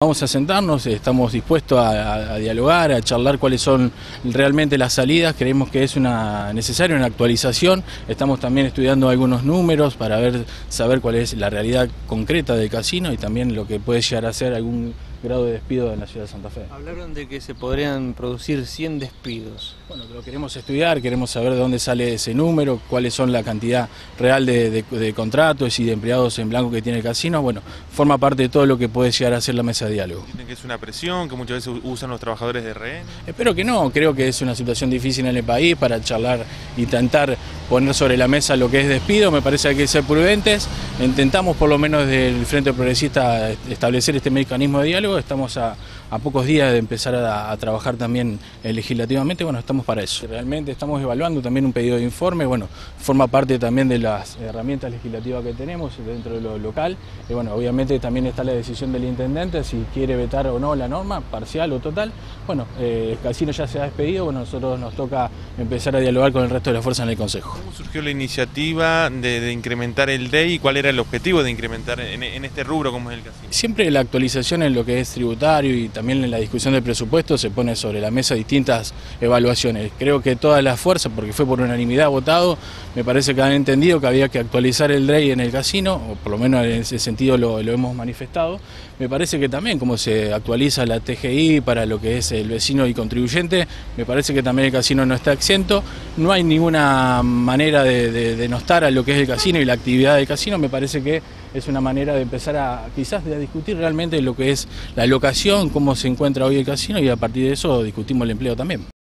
Vamos a sentarnos, estamos dispuestos a dialogar, a charlar cuáles son realmente las salidas. Creemos que es necesaria una actualización. Estamos también estudiando algunos números para saber cuál es la realidad concreta del casino y también lo que puede llegar a ser algún grado de despido en la ciudad de Santa Fe. Hablaron de que se podrían producir 100 despidos. Bueno, lo queremos estudiar, queremos saber de dónde sale ese número, cuáles son la cantidad real de contratos y de empleados en blanco que tiene el casino. Bueno, forma parte de todo lo que puede llegar a ser la mesa de diálogo. ¿Dicen que es una presión, que muchas veces usan los trabajadores de rehén? Espero que no, creo que es una situación difícil en el país para charlar, intentar poner sobre la mesa lo que es despido. Me parece que hay que ser prudentes. Intentamos por lo menos desde el Frente Progresista establecer este mecanismo de diálogo. Estamos a pocos días de empezar a trabajar también legislativamente. Bueno, estamos para eso. Realmente estamos evaluando también un pedido de informe. Bueno, forma parte también de las herramientas legislativas que tenemos dentro de lo local. Y bueno, obviamente también está la decisión del intendente si quiere vetar o no la norma, parcial o total. Bueno, el casino ya se ha despedido. Bueno, nosotros nos toca empezar a dialogar con el resto de las fuerzas en el Consejo. ¿Cómo surgió la iniciativa de incrementar el DEI y cuál era el objetivo de incrementar en este rubro como es el casino? Siempre la actualización en lo que es tributario y también en la discusión del presupuesto se pone sobre la mesa distintas evaluaciones. Creo que todas las fuerzas, porque fue por unanimidad votado, me parece que han entendido que había que actualizar el DEI en el casino, o por lo menos en ese sentido lo hemos manifestado. Me parece que también como se actualiza la TGI para lo que es el vecino y contribuyente, me parece que también el casino no está exento. No hay ninguna manera de denostar a lo que es el casino y la actividad del casino. Me parece que es una manera de empezar quizás a discutir realmente lo que es la locación, cómo se encuentra hoy el casino y a partir de eso discutimos el empleo también.